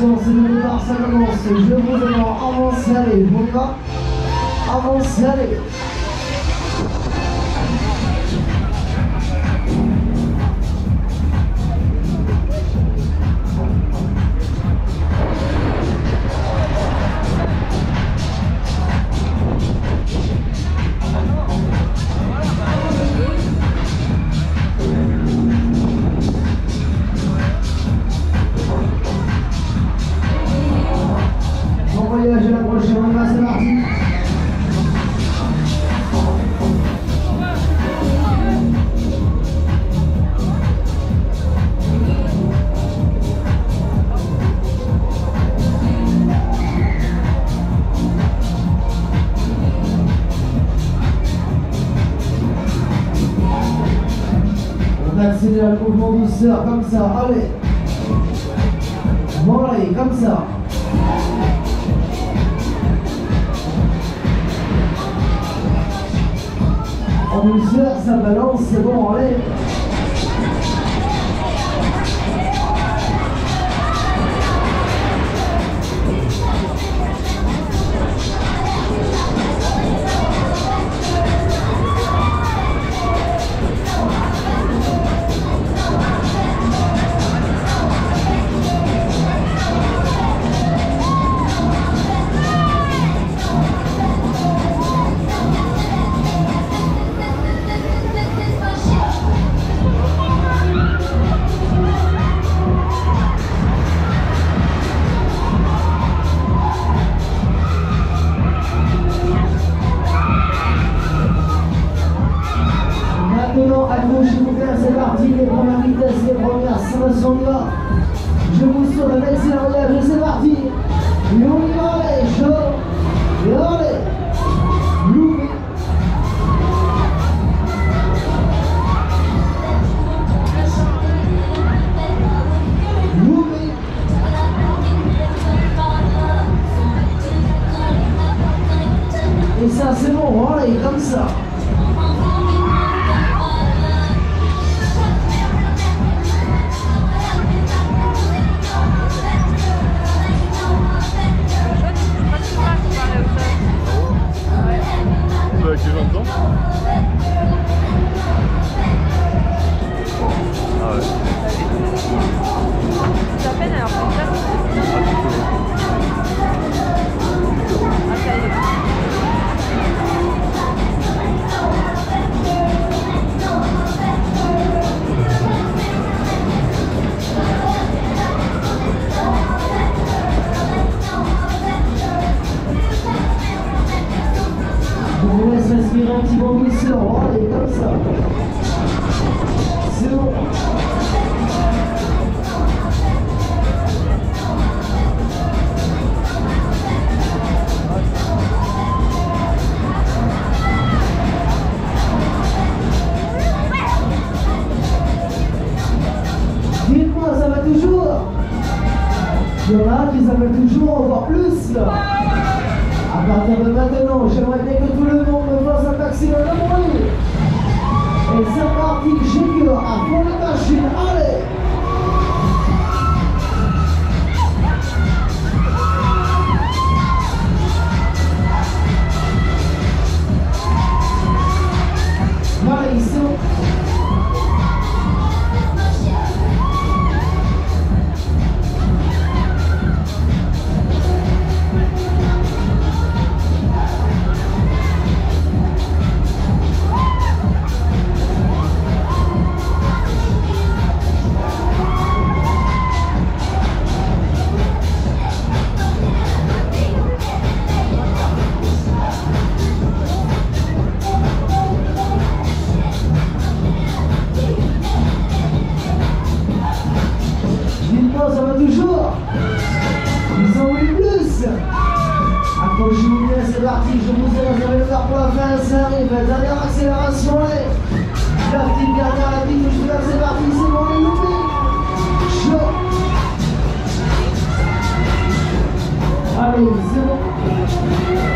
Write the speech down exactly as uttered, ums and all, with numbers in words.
Attention, c'est le départ, ça commence. Je vous demande, avancez, allez, on y va. Avancez, allez. Voyage à la prochaine, on y va, c'est parti. On accélère le mouvement douceur, comme ça, allez. Bon, allez, comme ça. En douceur, ça balance, c'est bon, allez. Maintenant, accrochez-vous bien, c'est parti, les premières vitesses, les premières cinq on y va. Je vous souhaite un excellent voyage, et c'est parti. Et on y va, allez, chaud. Et allez, loupé. Loupé. Et ça, c'est bon, allez, comme ça. Avec les gens dedans. Ah ouais. Ça peine alors comme ça. Ah ça y est. Je vous laisse respirer un petit bon douceur, allez, comme ça. C'est bon. Dites-moi, ça va toujours? Il y en a qui s'appellent toujours encore plus là. À partir de maintenant, j'aimerais bien que tout le monde me fasse un maximum de bruit. Et c'est parti, j'ai cœur à fond les machines, allez. Allez, ils sont... Ça va toujours. Ils en voulaient plus. Accrochez-vous bien, c'est parti. Je vous ai réservé le verre pour la fin. Ça arrive. Dernière accélération. La petite dernière, la petite touche de verre, c'est parti. C'est bon, les loupés. Chaud. Allez, c'est bon.